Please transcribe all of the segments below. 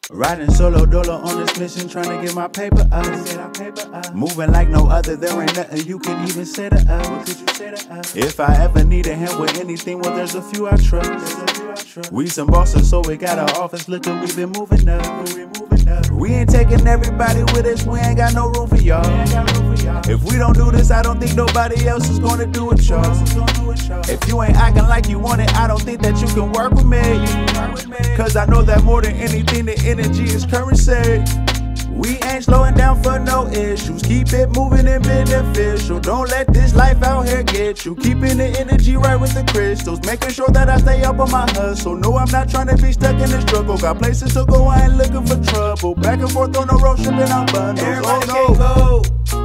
Riding solo dolo on this mission, trying to get my paper up. Moving like no other, there ain't nothing you can even say to us. If I ever need a hand with anything, well, there's a few I trust. We some bosses, so we got our office looking, we been moving up. We ain't taking everybody with us, we ain't got no room for y'all. If we don't do this, I don't think nobody else is gonna do it, y'all. If you ain't acting like you want it, I don't think that you can work with me. Cause I know that more than anything, the energy is currency. We ain't slowing down for no issues. Keep it moving and beneficial. Don't let this life out here get you. Keeping the energy right with the crystals. Making sure that I stay up on my hustle. No, I'm not trying to be stuck in the struggle. Got places to go, I ain't looking for trouble. Back and forth on the road, shipping out bundles. Everybody can't go.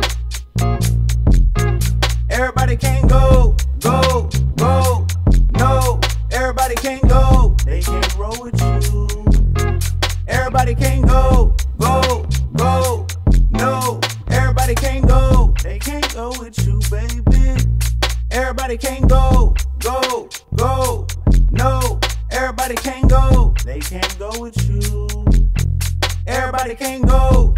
Everybody can't go. Go, go, no. Everybody can't go. They can't roll with you. Everybody can't go. Go, go, no. Everybody can't go. They can't go with you, baby. Everybody can't go. Go, go, no. Everybody can't go. They can't go with you. Everybody can't go.